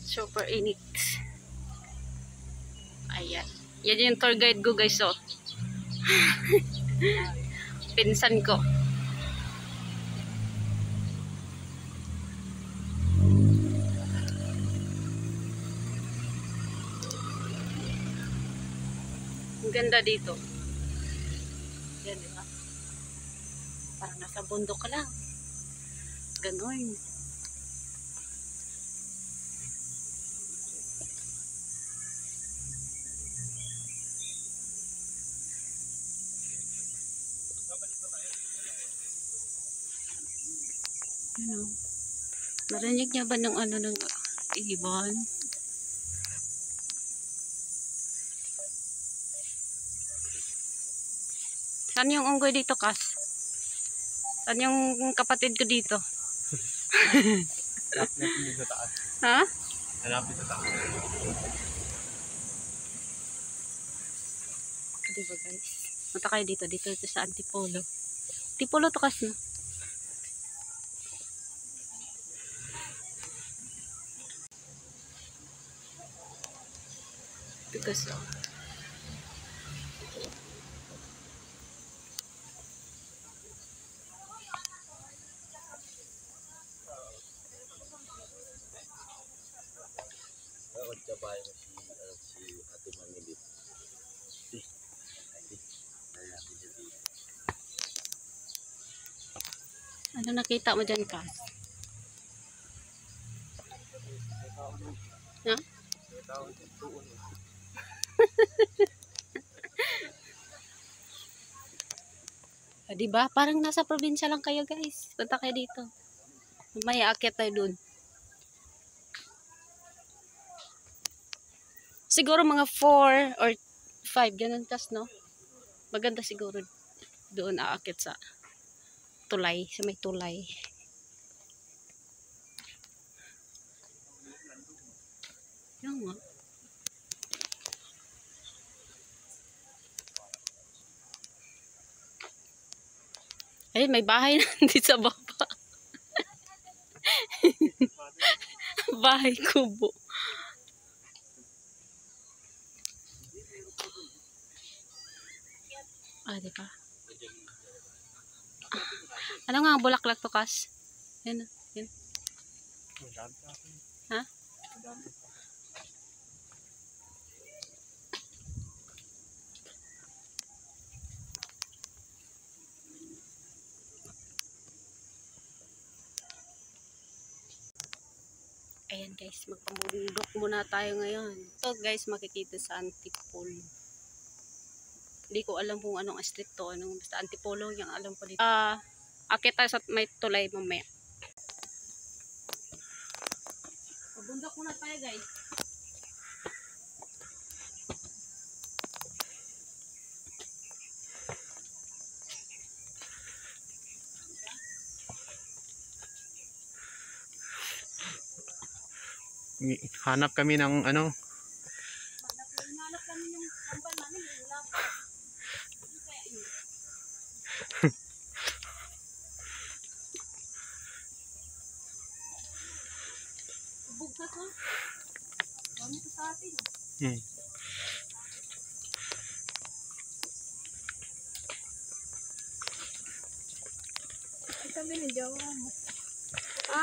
Super init. Ayan. Yan yung tour guide ko guys, oh. Pinsan ko. Ang ganda dito. Yan, diba? Parang nasa bundok ka lang. Ganon. Ano? Narinig niya ba ng ano ng ibon? Saan yung unggoy dito, Kas? Saan yung kapatid ko dito? Hanapin sa taas. Ha? Hanapin sa taas. Diba guys? Punta kayo dito. Dito sa Antipolo. Antipolo to, Kas, no? Because Sabay mo si Ate Manilit. ano nakita mo dyan, Kas? Ha? Diba? Parang nasa probinsya lang kayo, guys. Punta kayo dito. May aakyat tayo dun. Siguro mga 4 or 5, ganun, Kas, no? Maganda siguro doon aakyat sa tulay, sa may tulay. Yan nga. Ay, may bahay na dito sa baba. Bahay kubo. Diba? Ano nga ang bulaklak to, Kas? Yan. Yan. Ha? Ayan guys, magpamundok muna tayo ngayon. So guys, makikita sa Antipolo. Hindi ko alam kung anong street to, anong basta Antipolo yung alam ko dito. Akit tayo sa may tulay mamaya. Pabundok muna tayo guys. Hanap kami ng ano. Hanap kami yung kambal namin. Wala pa. Ano kaya yun? Bugkas ha? Dami ito sa atin. Sabi ng Jawa mo. Ha?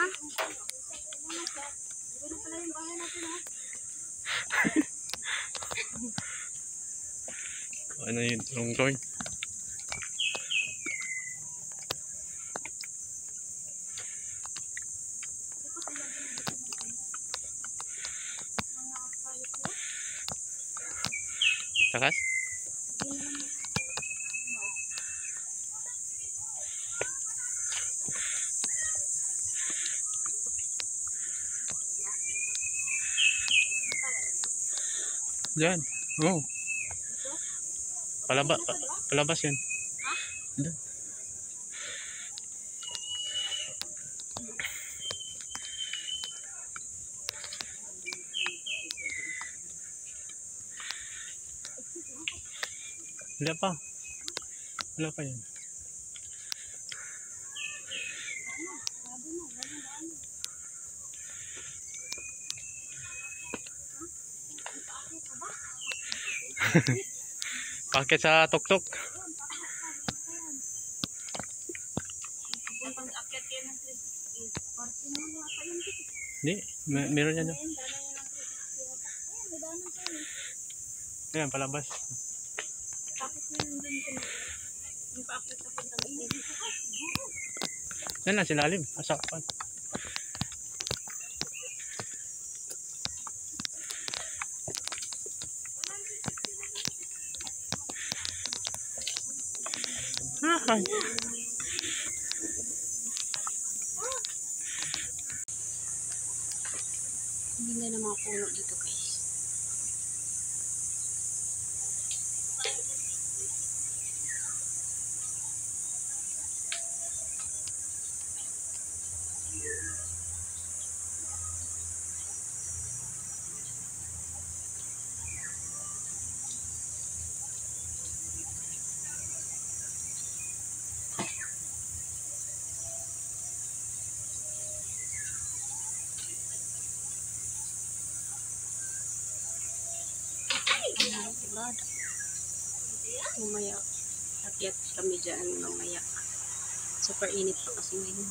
Ano pala yung bahay natin ha? Ano yun? Tungtoy? Takas? Diyan. Oh. Palabas yan. Doon. Wala pa. Wala pa yan. Pakit sa tuktok. Hindi, meron yan. Ayan, palabas. Yan lang, silalim. Asapan. Ay. Ang ganda ng mga puno dito guys. Mamaya akyat kami dyan mamaya. Super init pa kasi ngayon.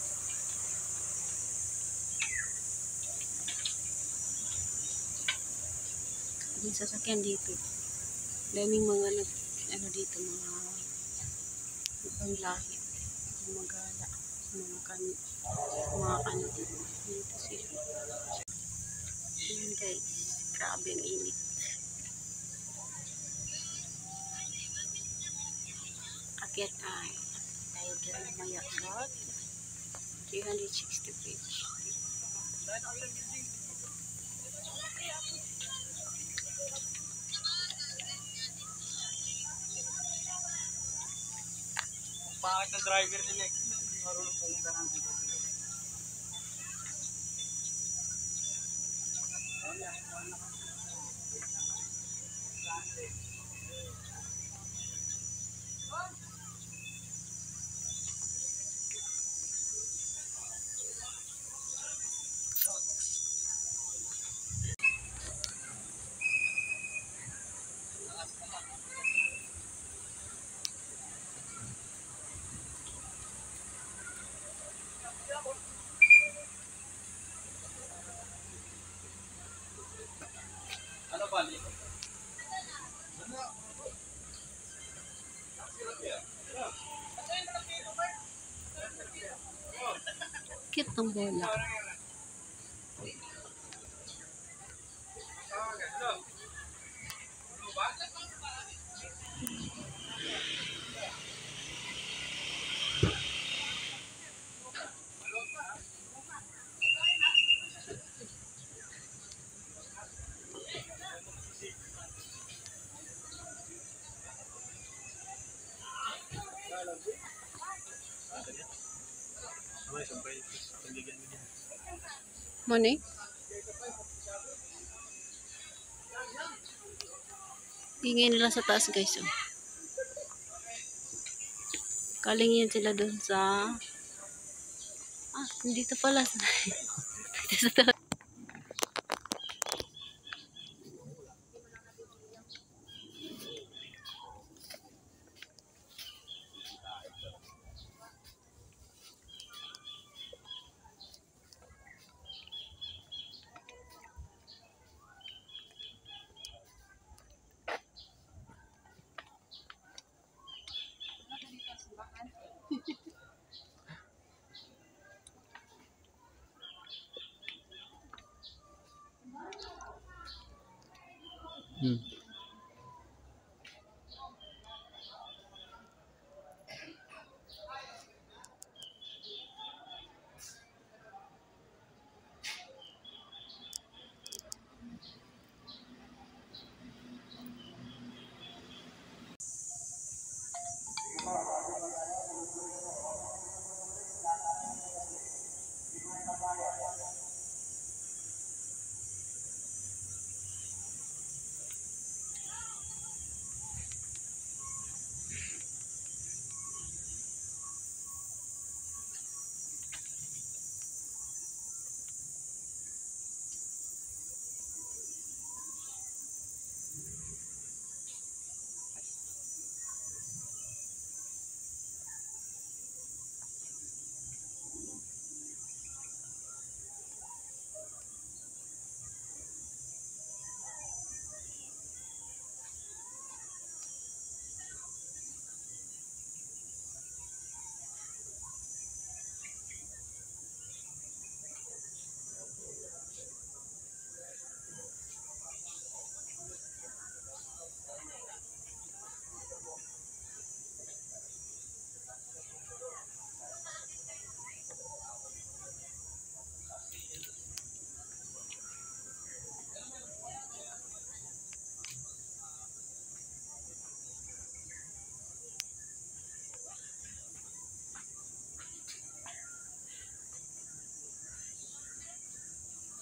Yung sasakyan dito. Daming mga ano dito, mga ibang lahi. Magala. Mga kano dito. Dito sila. Ayan guys. Grabe ang init. Akyat tayo dyan mamaya sa 360 page. Bakit ang driver nila? Marunong pumunta ng dito. Ano ba? Cute ng bola. Money? Ingay nila sa taas guys. Oh. Kaling yan sila dun sa dito pala. Dito sa taas.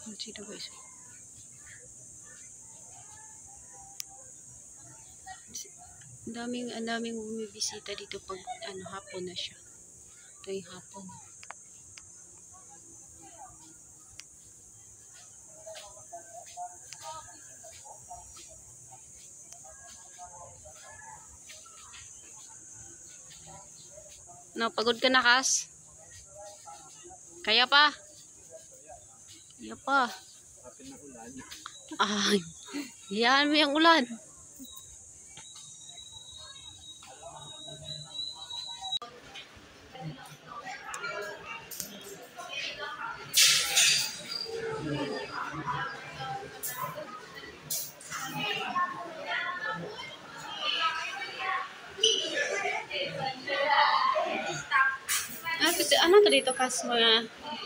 Sino guys? Ang daming bumibisita dito pag hapon na siya. Ito yung hapon. No, pagod ka na, Kas? Kaya pa? Kaya pa. Ay, yan mo yung ulan. Ano to dito, Kas? Mga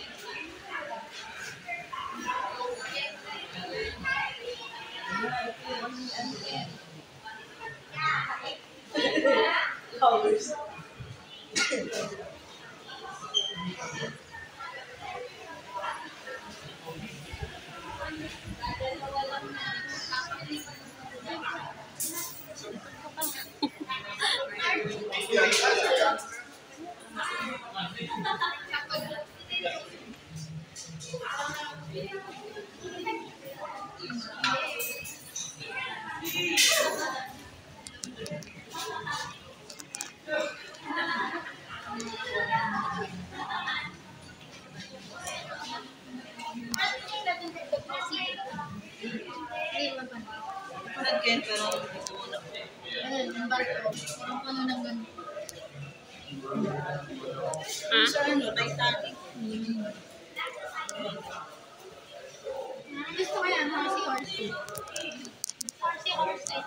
Gusto ko yan, horsey. Horsey.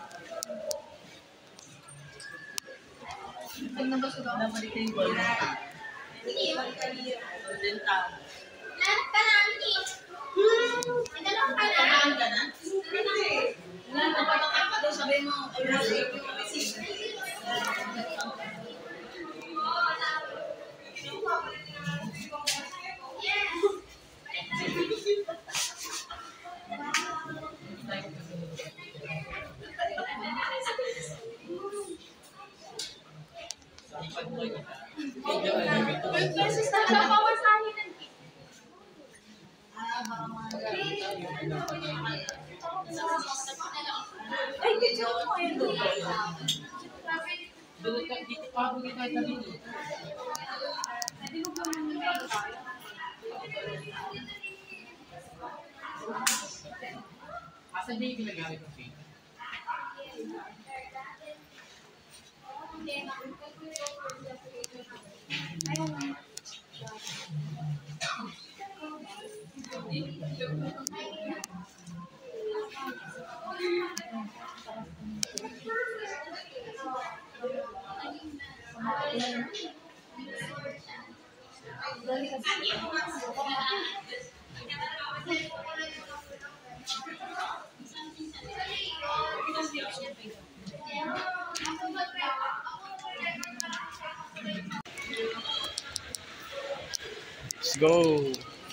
Pag nabasog ako. Nabalik yung goal. Sige. Lahat ka na, Miki. Nagalaw ka na. Nagalaw ka na? Hindi. Napatakap ka daw, sabi mo. Asan niya yung ginagamit ng feed? Let's go.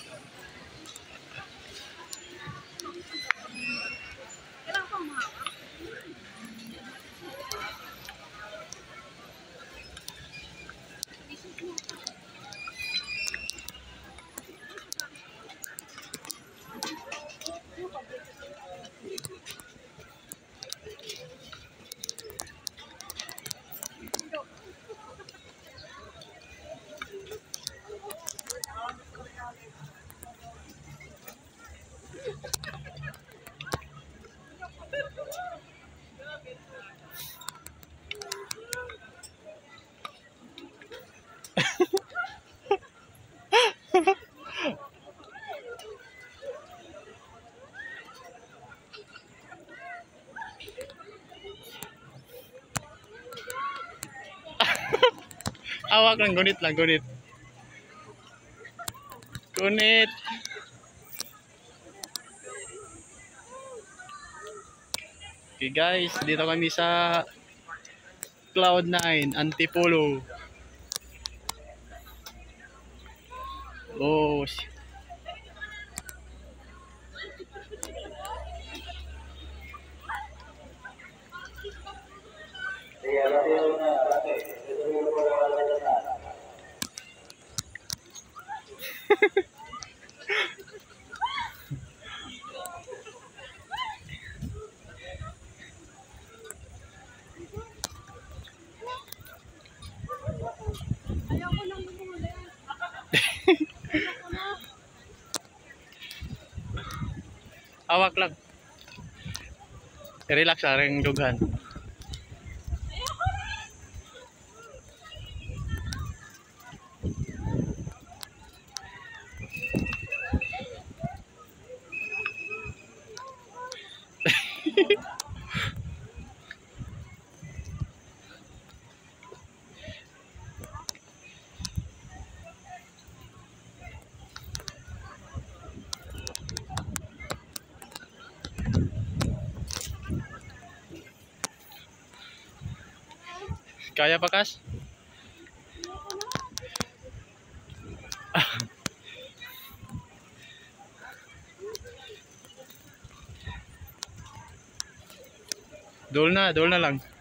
Awak lang, gunit lang, gunit. Gunit. Okay guys, dito kami sa Cloud9, Antipolo. Oh, Awak lang. Relax ring dughan. Kaya pa Kas? Dol na lang.